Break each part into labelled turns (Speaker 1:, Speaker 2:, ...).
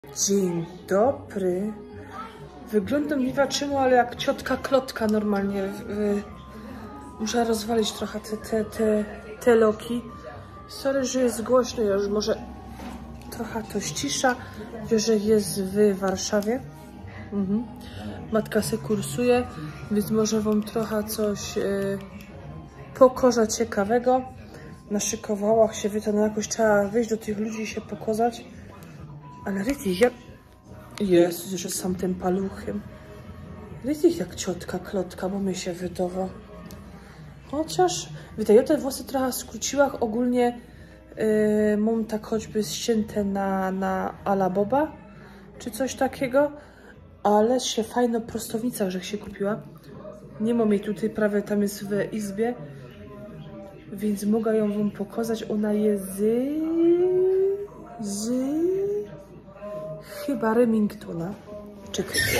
Speaker 1: Dzień dobry. Wyglądam nie wiem czemu, ale jak ciotka Klotka normalnie. Muszę rozwalić trochę te loki. Sorry, że jest głośno, ja już może trochę to ścisza. Wiesz, że jest w Warszawie. Matka se kursuje, więc może wam trochę coś pokorza ciekawego. Naszykowała się, wie to, no jakoś trzeba wyjść do tych ludzi i się pokazać. Ale Rytich, jak... Jest, że sam tym paluchem. Rytich jak ciotka Klotka, bo mi się wydało. Chociaż, witaj, ja te włosy trochę skróciła. Ogólnie mam tak choćby ścięte na ala Boba, czy coś takiego. Ale się fajna prostownica, że się kupiła. Nie mam jej tutaj, prawie tam jest w izbie. Więc mogę ją wam pokazać. Ona jest chyba Remingtona. Czekajcie.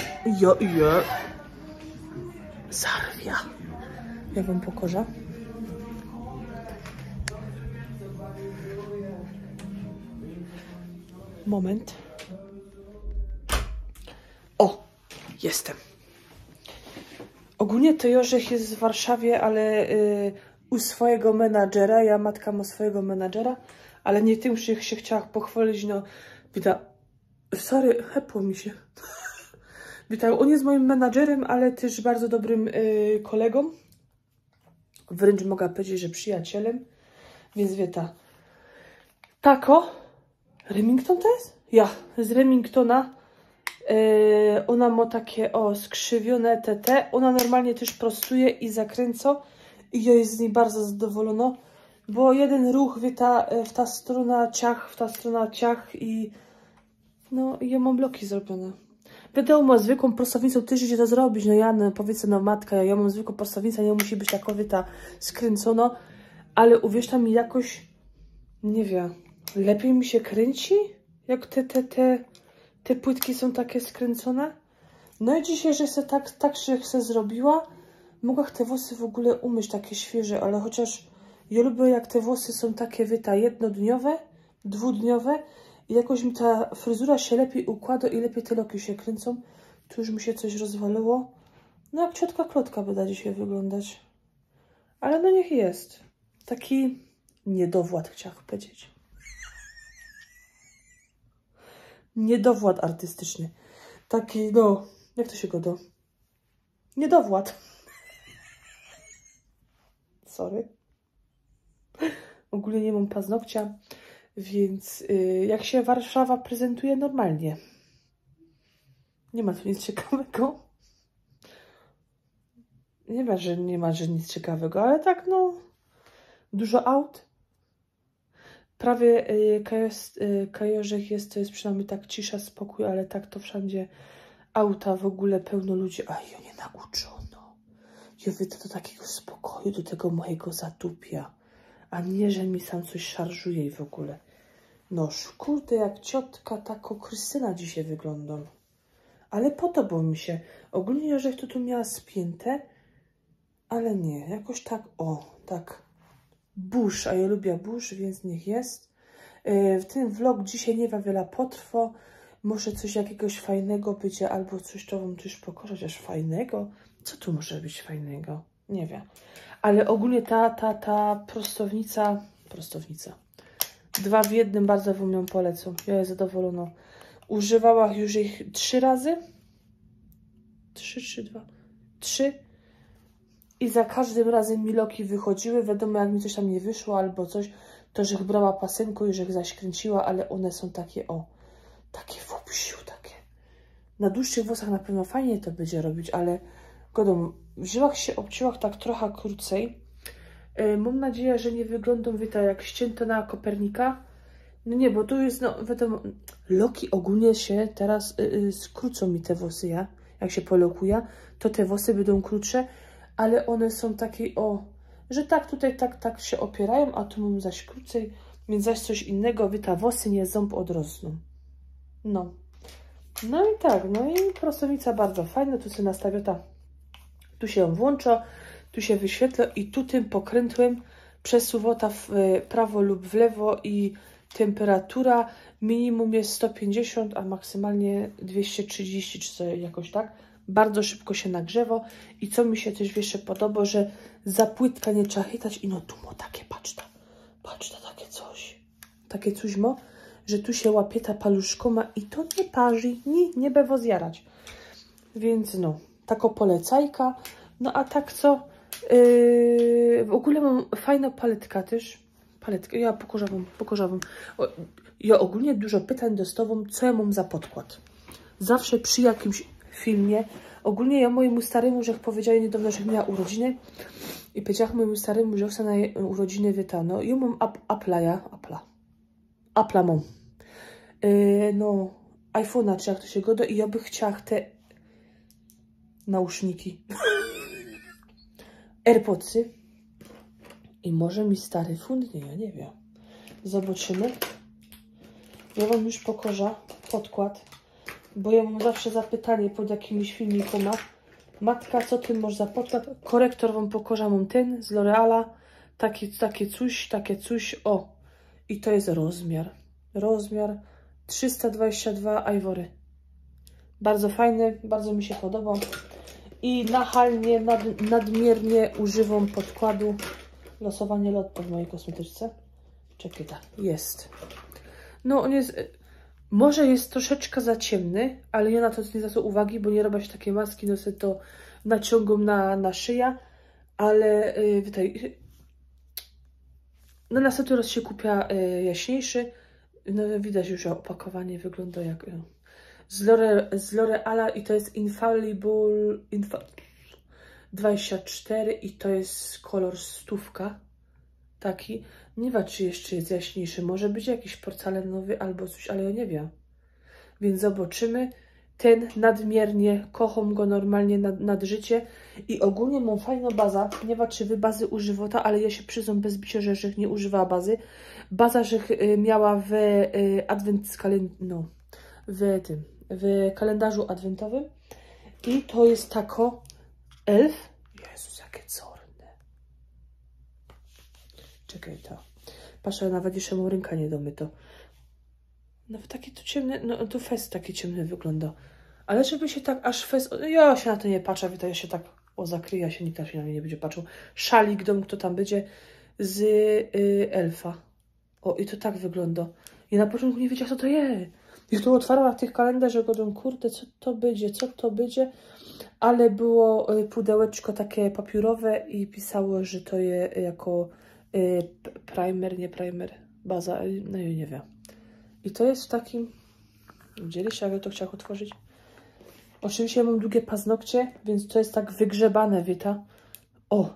Speaker 1: Zarwia. Ja wam pokażę. Moment. O! Jestem. Ogólnie to Jorzech jest w Warszawie, ale u swojego menadżera. Ja matka ma swojego menadżera, ale nie tym, że się chciała pochwalić, no. Sorry, hepło mi się. Witaj, on jest moim menadżerem, ale też bardzo dobrym kolegą. Wręcz mogę powiedzieć, że przyjacielem. Więc wieta. Tako. Remington to jest? Ja, z Remingtona. Ona ma takie, skrzywione TT. Ona normalnie też prostuje i zakręca. I ja jest z niej bardzo zadowolona. Bo jeden ruch, wieta, w ta strona ciach i... No, ja mam bloki zrobione. Wiadomo, zwykłą prostownicą też idzie to zrobić. No ja, no, powiedzmy, no matka, ja mam zwykłą prostownicę, nie musi być takowa ta skręcona. Ale uwierz mi jakoś, nie wiem, lepiej mi się kręci, jak te płytki są takie skręcone. No i dzisiaj, że se tak że se zrobiła, mogę te włosy w ogóle umyć takie świeże, ale chociaż ja lubię, jak te włosy są takie, wieta, jednodniowe, dwudniowe. I jakoś mi ta fryzura się lepiej układa i lepiej te loki się kręcą. Tu już mi się coś rozwaliło. No jak ciotka Klotka by da dzisiaj wyglądać. Ale no niech jest. Taki niedowład, chciałam powiedzieć. Niedowład artystyczny. Taki, no, jak to się go do? Niedowład. Sorry. Ogólnie nie mam paznokcia. Więc jak się Warszawa prezentuje normalnie. Nie ma tu nic ciekawego. Nie ma, że nic ciekawego, ale tak no. Dużo aut. Prawie Kajorzech jest, to jest przynajmniej tak cisza, spokój, ale tak to wszędzie auta, w ogóle pełno ludzi. A ja nie nauczono. Ja widzę do takiego spokoju, do tego mojego zatupia. A nie, że mi sam coś szarżuje i w ogóle. No, kurde, jak ciotka, tako Krystyna dzisiaj wygląda. Ale podobał mi się. Ogólnie, że to tu miała spięte, ale nie, jakoś tak, tak. Burz, a ja lubię burz, więc niech jest. W ten vlog dzisiaj nie wiele potrwa. Może coś jakiegoś fajnego będzie, albo coś, to wam też pokażę, aż fajnego. Co tu może być fajnego? Nie wiem. Ale ogólnie ta prostownica. 2 w 1, bardzo wam ją polecam. Ja jestem zadowolona. Używałam już ich 3 razy. 3. I za każdym razem mi loki wychodziły. Wiadomo, jak mi coś tam nie wyszło albo coś, to żech brała pasemkę i żech zaś kręciła, ale one są takie, takie wopsiu, takie. Na dłuższych włosach na pewno fajnie to będzie robić, ale godą, w żyłach się obcięłach tak trochę krócej. Mam nadzieję, że nie wyglądą, wiecie, jak ścięte na Kopernika. No nie, bo tu jest, no wiadomo, loki ogólnie się teraz skrócą mi te włosy, jak się polokuje, to te włosy będą krótsze, ale one są takie, że tak tutaj, tak się opierają, a tu mam zaś krócej, więc zaś coś innego, wiecie, włosy nie ząb odrosną. No. No i tak, no i prostownica bardzo fajna, tu się nastawia tu się ją włącza, tu się wyświetla i tu tym pokrętłem przesuwa w prawo lub w lewo i temperatura minimum jest 150, a maksymalnie 230 czy coś jakoś tak. Bardzo szybko się nagrzewa i co mi się też jeszcze podoba, że za płytka nie trzeba chytać i no tu ma takie, patrz to takie coś. Takie coś ma, że tu się łapie ta paluszkoma i to nie parzy, nie bewo zjarać. Więc no, tako polecajka. No a tak co, w ogóle mam fajną paletkę też. Paletkę, ja pokażę wam. Ja ogólnie dużo pytań dostawam, co ja mam za podkład. Zawsze przy jakimś filmie, ogólnie ja mojemu staremu, że powiedziałem niedawno, że miała urodziny i powiedziałam mojemu staremu, że chcę na urodziny wytano. Ja mam Apple'a mam. No, iPhone'a, czy jak to się goda i ja bym chciała te nauszniki. AirPodsy. I może mi stary fundnie, ja nie wiem. Zobaczymy. Ja wam już pokażę podkład, bo ja mam zawsze zapytanie pod jakimiś filmikami. Matka, co ty masz za podkład? Korektor wam pokażę, mam ten z L'Oreala. Takie coś. O, i to jest rozmiar. Rozmiar 322 Ivory. Bardzo fajny, bardzo mi się podoba. I nachalnie, nadmiernie używam podkładu. Losowanie lotto w mojej kosmetyczce. Czekaj, tak, jest. No on jest, może jest troszeczkę za ciemny, ale ja na to nie zwracam uwagi, bo nie robię się takie maski, no sobie to naciągam na szyję, ale tutaj, no następny raz się kupia jaśniejszy. No widać już, że opakowanie wygląda jak z L'Oreala i to jest Infallible 24 i to jest kolor stówka. Taki. Nie wiem, czy jeszcze jest jaśniejszy. Może być jakiś porcelanowy albo coś, ale ja nie wiem. Więc zobaczymy. Ten nadmiernie, kocham go normalnie nad życie. I ogólnie mam fajną bazę. Nie wiem, czy wy bazy używacie, ale ja się przyznam bez bicia, że nie używała bazy. Baza, że miała w w kalendarzu adwentowym. I to jest tako Elf. Jezus, jakie czarne. Czekaj to. Patrzę, nawet jeszcze mam ręka nie domyto. Nawet taki to ciemny, no to fest taki ciemny wygląda. Ale żeby się tak aż fest... Ja się na to nie patrzę, ja się tak zakryja się, nikt się na mnie nie będzie patrzył. Szalik dom, kto tam będzie z Elfa. O, i to tak wygląda. I na początku nie wiedziała, co to jest. I tu otwarła tych kalendarzy, godą, kurde, co to będzie. Ale było pudełeczko takie papierowe i pisało, że to jest jako primer, baza, no i nie wiem. I to jest w takim... Widzieliście, jak ja to chciałam otworzyć? Oczywiście ja mam długie paznokcie, więc to jest tak wygrzebane, wita. O!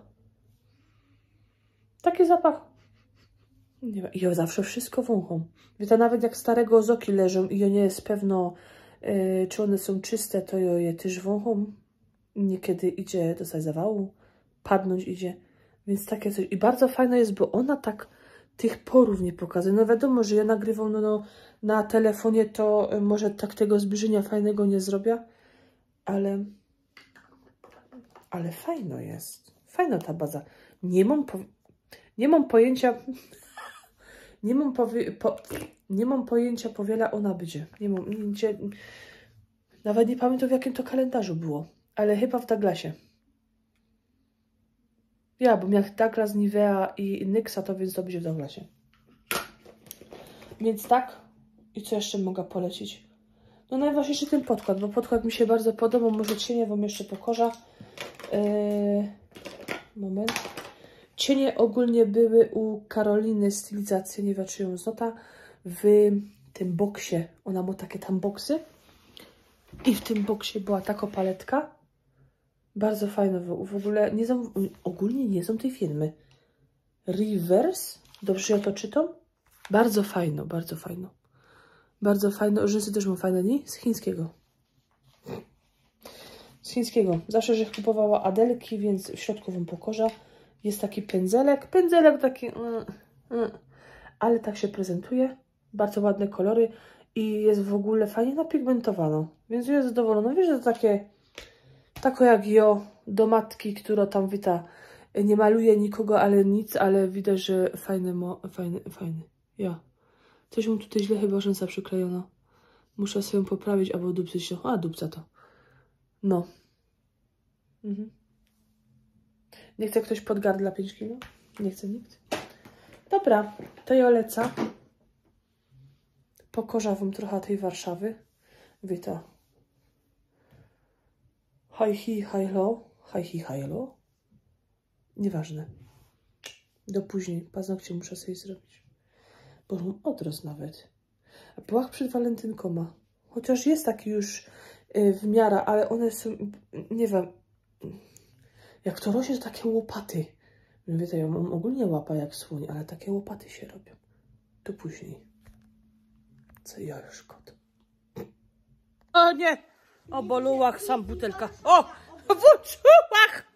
Speaker 1: Taki zapach. Nie wiem. I ja zawsze wszystko wącham. Wita, nawet jak starego zoki leżą i ja nie jest pewno, czy one są czyste, to ja je też wącham. Niekiedy idzie dostać zawału, padnąć idzie. Więc takie coś. I bardzo fajne jest, bo ona tak tych porów nie pokazuje. No wiadomo, że ja nagrywam na telefonie, to może tak tego zbliżenia fajnego nie zrobię. Ale fajno jest. Fajna ta baza. Nie mam pojęcia... Nie mam pojęcia, po wiele ona będzie. Nawet nie pamiętam, w jakim to kalendarzu było. Ale chyba w Douglasie. Ja, bo miał Douglas, Nivea i Nyxa, to więc to będzie w Douglasie. Więc tak. I co jeszcze mogę polecić? No najważniejszy ten podkład, bo podkład mi się bardzo podobał. Może cienie wam jeszcze pokażę. Moment. Cienie ogólnie były u Karoliny stylizacji, nie wiem, czy ją znota, w tym boksie. Ona ma takie tam boksy. I w tym boksie była taka paletka. Bardzo fajna w ogóle. Ogólnie nie są tej firmy. Reverse. Dobrze ja to czytam? Bardzo fajno, bardzo fajno. Bardzo fajno. Rzęsy też mam fajne, nie? Z chińskiego. Z chińskiego. Zawsze, że kupowała Adelki, więc w środku wam pokażę. Jest taki pędzelek. Pędzelek taki... Ale tak się prezentuje. Bardzo ładne kolory. I jest w ogóle fajnie napigmentowano. Więc jest zadowolona. Wiesz, że to takie... Tako jak ja do matki, która tam wita, nie maluje nikogo, ale nic, ale widać, że fajny. Ja. Coś mu tutaj źle chyba rzęsa przyklejono. Muszę sobie ją poprawić, albo dupcyć to. A, dupca to. No. Nie chce ktoś podgardla 5 kg? Nie chce nikt. Dobra, to ja lecę. Pokorzawam trochę tej Warszawy. Wita. Hi, hello. Nieważne. Do później. Paznokcie muszę sobie zrobić. Bo mam odrost nawet. A płach przed walentynką. Chociaż jest taki już w miarę, ale one są, nie wiem, jak to rośnie, to takie łopaty. Mówię, to ja mam ogólnie łapa jak słoń, ale takie łopaty się robią. To później. Co ja już kot. O nie! O bolułach, sam butelka. O! W uczułach!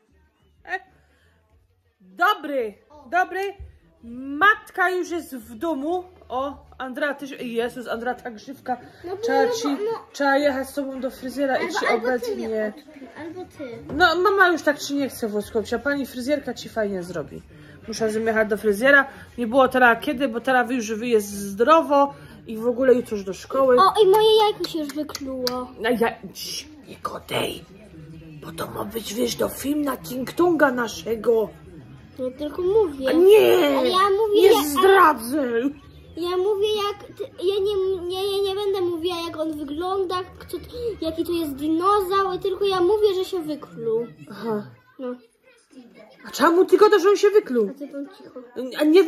Speaker 1: Dobry. Matka już jest w domu. O, Andrea też. Jezus, Andrea, ta grzywka. Trzeba jechać z tobą do fryzjera i ci obecnie.
Speaker 2: Albo ty.
Speaker 1: No, mama już tak ci nie chce włoskowcia. A pani fryzjerka ci fajnie zrobi. Muszę jechać do fryzjera. Nie było teraz kiedy, bo teraz już jest zdrowo i w ogóle jutro już do szkoły.
Speaker 2: O, i moje jajko się już wykluło.
Speaker 1: Nie godej. Bo to ma być, wiesz, do film na King Tonga naszego.
Speaker 2: Ja tylko mówię.
Speaker 1: A nie!
Speaker 2: Ale ja mówię,
Speaker 1: nie zdradzę!
Speaker 2: Ja mówię jak... Ja nie będę mówiła jak on wygląda, jaki to jest dinozaur, tylko ja mówię, że się wykluł.
Speaker 1: Aha.
Speaker 2: No.
Speaker 1: A czemu ty gadasz, że on się wykluł?
Speaker 2: A ty bądź cicho.
Speaker 1: A nie...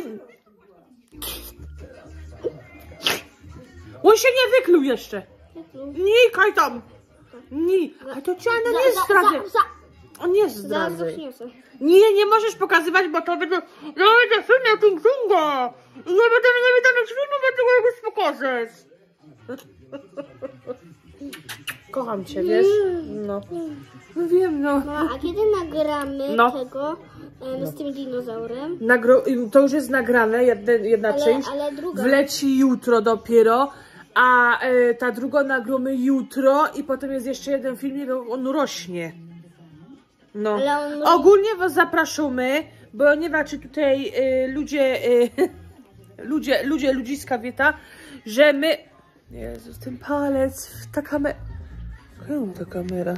Speaker 1: On się nie wykluł jeszcze. Nie, kaj tam. Nie. Ale to trzeba nie zdradzę. On nie zdradzę. Nie możesz pokazywać, bo to będzie... Ja będę film na King Tonga. I ja będę mieć filmu, bo tego jakoś pokażesz. Kocham cię, wiesz? No. No wiem, no.
Speaker 2: No, a kiedy nagramy tego z tym dinozaurem?
Speaker 1: To już jest nagrane, jedna część.
Speaker 2: Ale druga.
Speaker 1: Wleci jutro dopiero. A ta druga nagramy jutro i potem jest jeszcze jeden film, jak on rośnie. No. Ogólnie was zapraszamy, bo nie wiem, czy tutaj ludziska wieta, że my... Jezus, ten palec, ta kamera... ta kamera?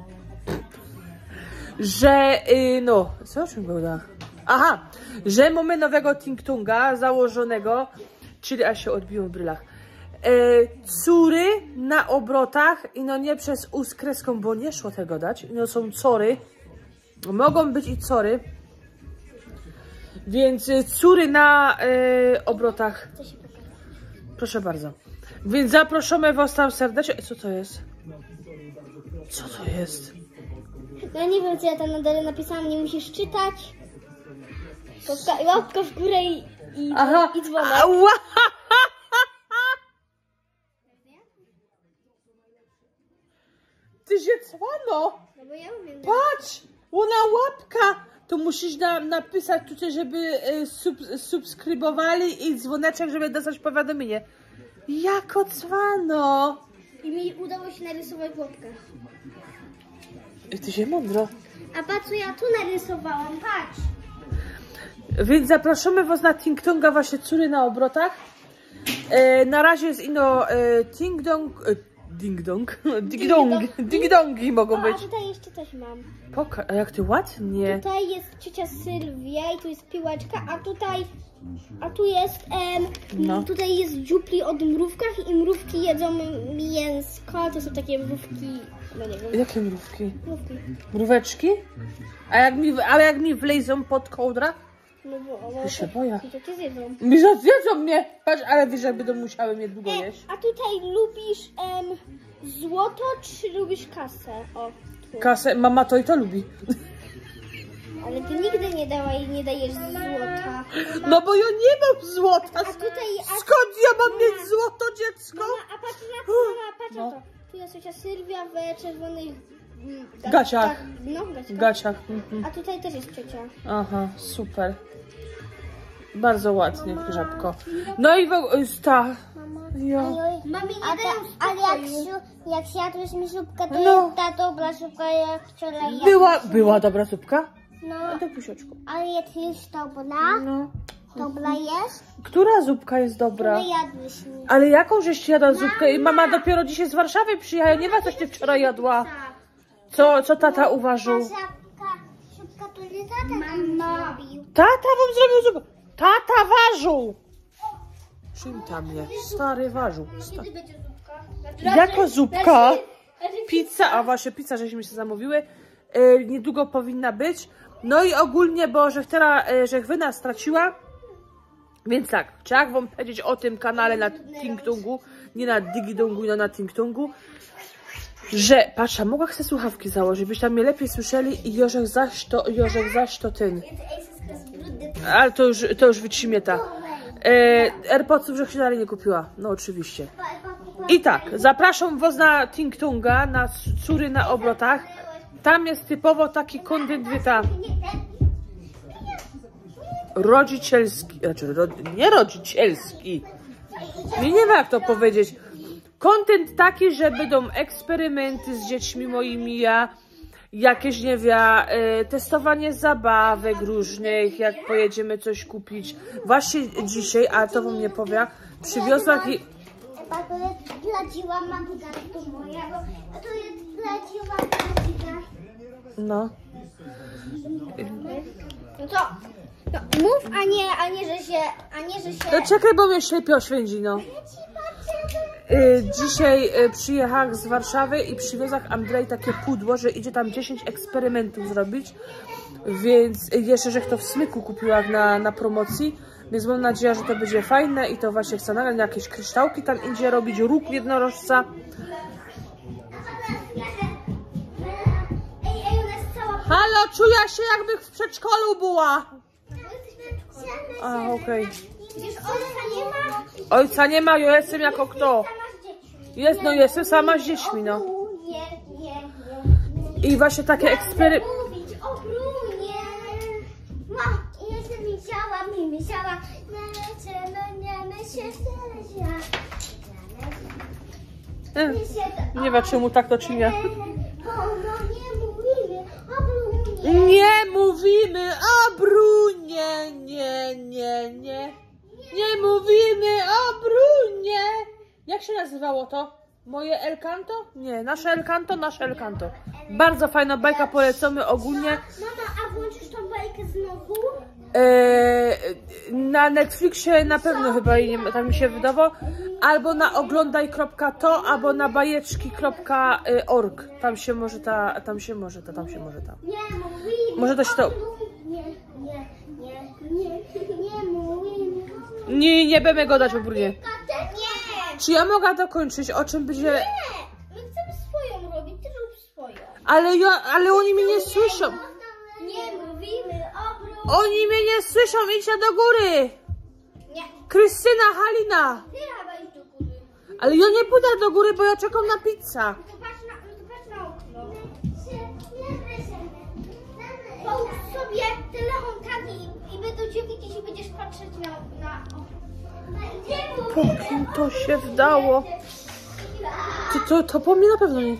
Speaker 1: Że, no, co o czym gada? Aha, że mamy nowego King Tonga założonego, czyli aż się odbiło w brylach. Cury na obrotach i no nie przez U z kreską, bo nie szło tego dać. No są cory. Mogą być i cory. Więc cury na obrotach. Proszę bardzo. Więc zapraszamy was tam serdecznie. Co to jest? Co to jest?
Speaker 2: Ja nie wiem, co ja tam na dole napisałam. Nie musisz czytać. Łapka w górę i dzwonek.
Speaker 1: Ty się cwano!
Speaker 2: No bo ja umiem.
Speaker 1: Patrz! Ona łapka! To musisz napisać tutaj, żeby subskrybowali i dzwoneczek, żeby dostać powiadomienie. Jako cwano!
Speaker 2: I mi udało się narysować łapkę.
Speaker 1: Ty się mądro.
Speaker 2: A patrz, co ja tu narysowałam, patrz!
Speaker 1: Więc zapraszamy was na King Tonga, właśnie cury na obrotach. Na razie jest Ting Dong... Ding-dongi mogą być.
Speaker 2: A tutaj jeszcze coś mam.
Speaker 1: A jak ty ładnie.
Speaker 2: Tutaj jest ciocia Sylwia i tu jest piłeczka, a tu jest tutaj jest dziupli o mrówkach i mrówki jedzą mięsko. To są takie mrówki, no nie wiem.
Speaker 1: Jakie mrówki?
Speaker 2: Mrówki.
Speaker 1: Mróweczki? Ale jak mi wlejzą pod kołdra?
Speaker 2: No bo
Speaker 1: ja się boję.
Speaker 2: To cię zjedzą.
Speaker 1: Zjedzą mnie! Patrz, ale wiesz, jak będą musiały mnie długo jeść.
Speaker 2: A tutaj lubisz złoto, czy lubisz kasę? O, tu.
Speaker 1: Kasę? Mama to i to lubi.
Speaker 2: Ale ty nigdy nie dajesz złota.
Speaker 1: No bo ja nie mam złota.
Speaker 2: A tutaj...
Speaker 1: Skąd ja mam mieć złoto, dziecko?
Speaker 2: Mama, a patrz na to. Tu jest ciocia Sylwia w czerwonych...
Speaker 1: gaciach.
Speaker 2: No,
Speaker 1: gaciach.
Speaker 2: A tutaj też jest ciocia.
Speaker 1: Aha, super. Bardzo ładnie, żabko. No i ta...
Speaker 2: Mami, ale jak zjadłyśmy zupkę, to jest ta dobra zupka, jak wczoraj
Speaker 1: była dobra zupka?
Speaker 2: No.
Speaker 1: A to pusiaczku.
Speaker 2: Ale jest już dobra.
Speaker 1: No.
Speaker 2: Dobra jest?
Speaker 1: Która zupka jest dobra?
Speaker 2: Ale jadłyśmy.
Speaker 1: Ale jaką żeś jadła zupkę? I mama dopiero dzisiaj z Warszawy przyjechała. Nie ma, coś ty wczoraj jadła. Co tata uważył?
Speaker 2: Zupka to nie tata zrobił.
Speaker 1: Tata wam zrobił zupę. Tata ważył. Czym tam jest? Stary ważył.
Speaker 2: Kiedy będzie zupka?
Speaker 1: Jako zupka? Pizza, a właśnie pizza, żeśmy się zamówiły. Niedługo powinna być. No i ogólnie, bo że Chwyna straciła. Więc tak, trzeba wam powiedzieć o tym kanale na TingTongu, nie na Digidongu, no na TingTongu, że, patrz, mogła chcę słuchawki założyć, byś tam mnie lepiej słyszeli i Jorzek zaś to ten. Ale to już wytrzymieta. AirPodsów, że się dalej nie kupiła, no oczywiście. I tak, zapraszam was na TingTonga, na Córy na obrotach. Tam jest typowo taki content, rodzicielski, znaczy nie rodzicielski, nie wiem jak to powiedzieć. Content taki, że będą eksperymenty z dziećmi moimi, jakieś, nie wiem, testowanie zabawek różnych, jak pojedziemy coś kupić. Właśnie dzisiaj, a to wam nie powie, przywiozła
Speaker 2: To jest gladziła matka do mojego, a to jest gladziła matka.
Speaker 1: No.
Speaker 2: No to mów, a nie, że się...
Speaker 1: To czekaj, bo mnie ślepio oświęci, no. Dzisiaj przyjechał z Warszawy i przywiozła Andrzej takie pudło, że idzie tam 10 eksperymentów zrobić, więc jeszcze, że to w Smyku kupiła na promocji, więc mam nadzieję, że to będzie fajne i to właśnie chcę nagrać jakieś kryształki, tam idzie robić róg jednorożca. Halo, czuję się jakby w przedszkolu była. A, okej. Ojca nie ma, ja jestem jako kto? No jestem sama z dziećmi, no. I właśnie takie eksperymenty. Nie wiem, czemu tak to czynię. Nie mówimy o Brunie, nie mówimy o Brunie. Jak się nazywało to? Moje El Canto? Nie, nasze El Canto. Bardzo fajna bajka, polecamy ogólnie.
Speaker 2: Mama, a włączysz tą bajkę znowu?
Speaker 1: Na Netflixie na pewno chyba, tak mi się wydawało. Albo na oglądaj.to, albo na bajeczki.org. Tam się może ta.
Speaker 2: Nie mówimy.
Speaker 1: Może to się to...
Speaker 2: Nie mówimy.
Speaker 1: Nie będę go dać o Brunie.
Speaker 2: Nie.
Speaker 1: Czy ja mogę dokończyć, o czym będzie...
Speaker 2: Nie, my chcemy swoją robić, ty rób swoją.
Speaker 1: Ale oni mnie nie słyszą.
Speaker 2: Nie mówimy o Brunie.
Speaker 1: Oni mnie nie słyszą, idźcie do góry.
Speaker 2: Nie.
Speaker 1: Krystyna, Halina.
Speaker 2: Ty chyba idź do góry.
Speaker 1: Ale ja nie pójdę do góry, bo ja czekam na pizzę.
Speaker 2: To patrz na okno. Połóż sobie telefon tak i będą cię widzieć i będziesz patrzeć na okno.
Speaker 1: Po kim to się wdało? To po mnie na pewno nie.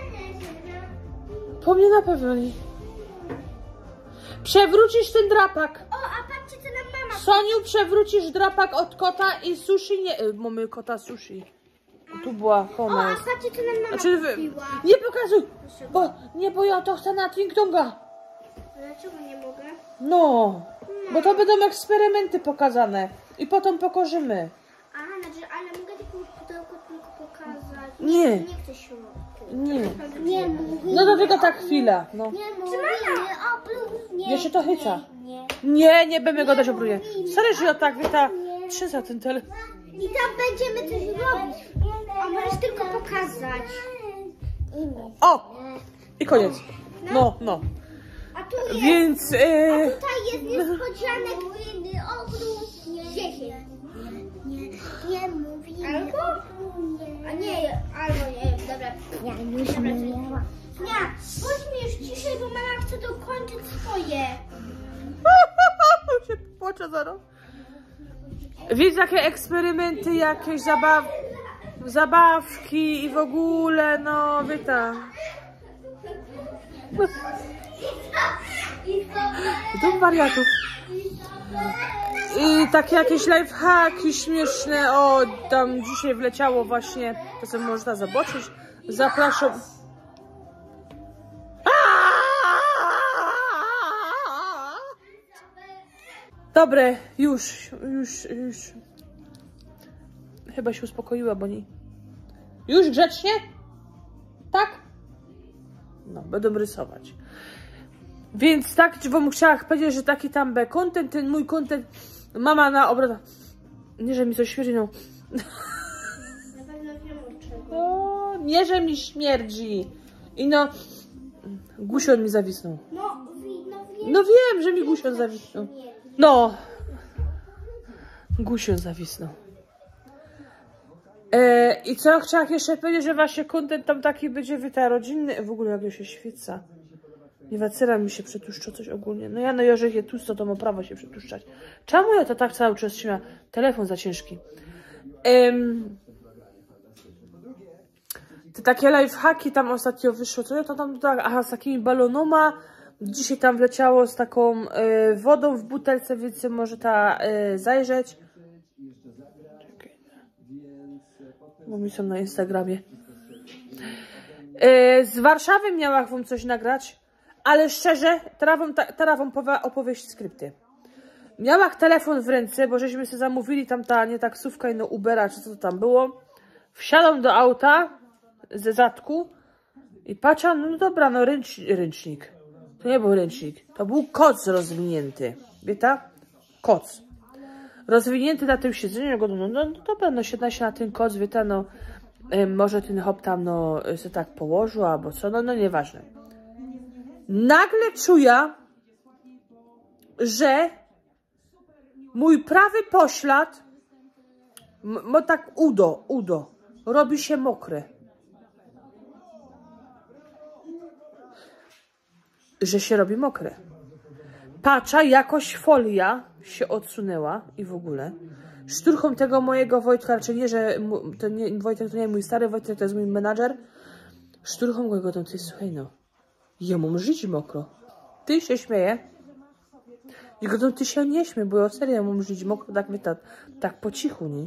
Speaker 1: Po mnie na pewno nie. Przewrócisz ten drapak.
Speaker 2: O, a patrzcie co nam mama.
Speaker 1: Soniu, przewrócisz drapak od kota i sushi nie... Mamy kota sushi. Tu była,
Speaker 2: O,
Speaker 1: ona
Speaker 2: a
Speaker 1: jest.
Speaker 2: patrzcie co nam mama
Speaker 1: Znaczy,
Speaker 2: kupiła.
Speaker 1: nie pokazuj, bo ja to chcę na TingTonga.
Speaker 2: Dlaczego nie mogę?
Speaker 1: No, bo to będą eksperymenty pokazane i potem pokorzymy.
Speaker 2: A, znaczy, ale mogę tylko pudełko tylko pokazać.
Speaker 1: Nie.
Speaker 2: Nie chcę środku.
Speaker 1: Nie.
Speaker 2: Nie mówimy.
Speaker 1: No to tylko tak chwila. No.
Speaker 2: Nie mówimy o Brunie.
Speaker 1: Jeszcze to chyca.
Speaker 2: Nie.
Speaker 1: Nie będę go dać o Brunie. Sorry, że ja tak wyta... Trzy za ten telefon.
Speaker 2: I tam będziemy coś robić. A możesz tylko pokazać.
Speaker 1: O! I koniec. No.
Speaker 2: A tu jest.
Speaker 1: Więc...
Speaker 2: Tutaj jest niespodzianek o Brunie. 10. Nie mówimy. Albo? A nie, albo nie. Dobra. Ja już miała. Nie, bądźmy już ciszej, bo mama chce dokończyć swoje.
Speaker 1: się płacze zaraz. Wiesz, jakie eksperymenty, jakieś zabawki i w ogóle, no, witam. Dom wariatów. I takie jakieś lifehacki śmieszne. O, tam dzisiaj wleciało właśnie. To co można zobaczyć. Zapraszam. Dobre, już. Chyba się uspokoiła, bo nie. Już grzecznie? Tak? No, będę rysować. Więc tak wam chciałam powiedzieć, że taki tam content, ten mój content, mama na obrazach. Nie, że mi coś śmierdzi, no.
Speaker 2: Na pewno wiem od czego.
Speaker 1: O, nie, że mi śmierdzi. I no, gusion mi zawisnął. No wiem, że mi gusion zawisnął. No. Gusion zawisnął. I co chciałam jeszcze powiedzieć, że właśnie content tam taki będzie wyta rodzinny. W ogóle jak się świeca. Nie wacera mi się przetłuszcza coś ogólnie. No ja no Jorzech je tłusto, to ma prawo się przetłuszczać. Czemu ja to tak cały czas trzyma? Telefon za ciężki. Te takie lifehacki tam ostatnio wyszło. Co ja to tam tak? Aha, z takimi balonoma. Dzisiaj tam wleciało z taką wodą w butelce, więc może ta zajrzeć. Bo mi są na Instagramie. Z Warszawy miałam wam coś nagrać, ale szczerze, teraz wam opowieść skrypty. Miałam telefon w ręce, bo żeśmy sobie zamówili tam ta nie taksówka i no Ubera, czy co to tam było. Wsiadam do auta ze zadku i patrzę, no dobra, no ręcznik. To nie był ręcznik, to był koc rozwinięty. Wiecie? Koc. Rozwinięty na tym siedzeniu, no dobra, no siada się na ten koc, wiecie, no może ten hop tam, no się tak położył, albo co, no nieważne. Nagle czuję, że mój prawy poślad, tak udo, robi się mokre. Że się robi mokre. Patrzę, jakoś folia się odsunęła i w ogóle. Szturchą tego mojego Wojtka, raczej nie, że to nie, Wojtek to nie mój stary Wojtek, to jest mój menadżer. Szturchą go tam, ty słuchaj no, ja mam żyć mokro. Ty się śmieje? I go ty się nie śmiej, bo ja serio ja mam żyć mokro, tak po cichu, nie?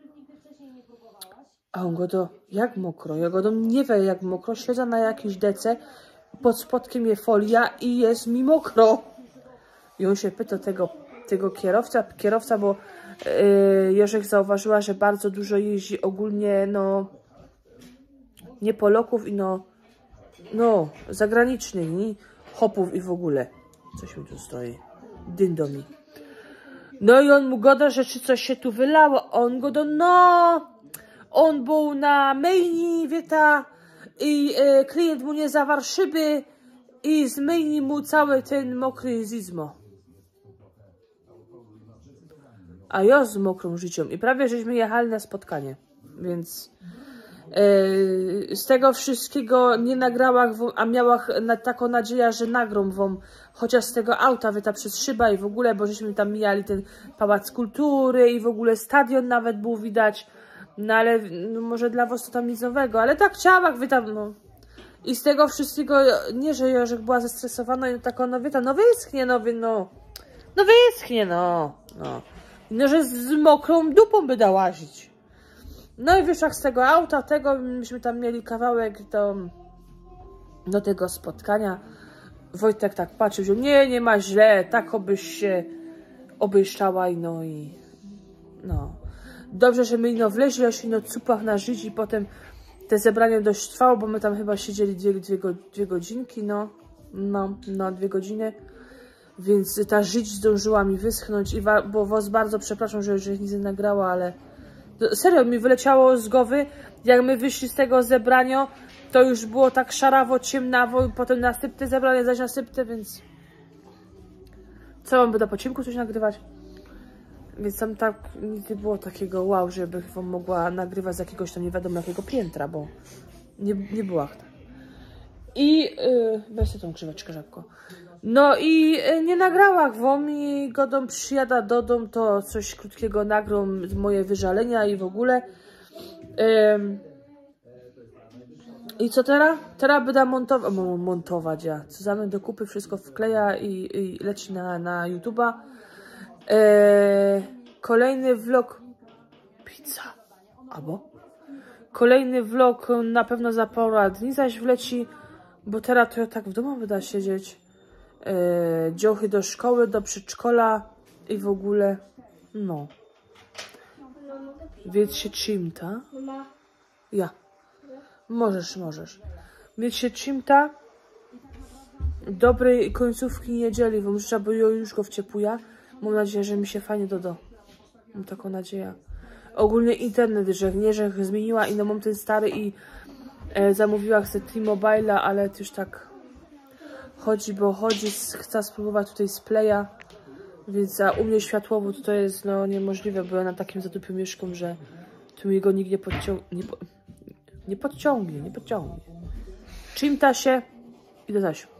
Speaker 1: A on go do, jak mokro? Ja go do, nie wie jak mokro, siedzę na jakiejś dece, pod spodkiem jest folia i jest mi mokro. I on się pyta tego kierowca, bo Jorzech zauważyła, że bardzo dużo jeździ ogólnie, no, nie Polaków i no, zagranicznych, nie? Hopów i w ogóle. Coś mi tu stoi. Dyndo mi. No i on mu goda, że czy coś się tu wylało. On go do, no, on był na myjni, wieta, i klient mu nie zawarł szyby i z myjni mu cały ten mokry zizmo. A ja z mokrą życią. I prawie żeśmy jechali na spotkanie. Więc z tego wszystkiego nie nagrałam wam, a miałam taką nadzieję, że nagram wam chociaż z tego auta wyta przez szyba i w ogóle, bo żeśmy tam mijali ten Pałac Kultury i w ogóle stadion nawet był widać. No ale no, może dla was to tam nic nowego, ale tak chciałam wytam, no. I z tego wszystkiego, nie, że Jorzek była zestresowana i tak no wyta, no wyschnie, no wyschnie, no. No, że z mokrą dupą by da łazić. No i wyszłam z tego auta, myśmy tam mieli kawałek do tego spotkania. Wojtek tak patrzył, że nie ma źle, tak obyś się obejrzała i no. Dobrze, że my no wleźli się no cupach na żyć i potem te zebranie dość trwało, bo my tam chyba siedzieli dwie godzinki, no 2 godziny. Więc ta żyć zdążyła mi wyschnąć, bo was bardzo przepraszam, że nic nie nagrała, ale serio mi wyleciało z głowy, jak my wyszli z tego zebrania, to już było tak szarawo, ciemnawo i potem następne zebranie, zaś następne, więc co mam będę po ciemku coś nagrywać? Więc tam tak nic nie było takiego wow, żeby wam mogła nagrywać z jakiegoś tam nie wiadomo jakiego piętra, bo nie była tak. I weź sobie tą krzyweczkę żabko. No i nie nagrałam wam i godą przyjada do domu, to coś krótkiego nagram, moje wyżalenia i w ogóle. I co teraz? Teraz będę montować ja. Co zamiast do kupy wszystko wkleja i leci na YouTube'a. Kolejny vlog. Pizza. Albo? Kolejny vlog na pewno za parę dni zaś wleci, bo teraz to ja tak w domu będę siedzieć. Dziochy do szkoły, do przedszkola i w ogóle. No. Więc się czymta. Ja. Możesz. Więc się czymta. Dobrej końcówki niedzieli wam życzę, bo już go wciepuję. Mam nadzieję, że mi się fajnie doda. Mam taką nadzieję. Ogólnie internet, że zmieniła i no mam ten stary i zamówiła chcę T-Mobile'a, ale też tak chodzi, chcę spróbować tutaj z Playa, więc u mnie światłowo to jest no niemożliwe, bo ja na takim zadupiu mieszkam, że tu mi go nikt nie podciągnie. Czym ta się i do Zasiu.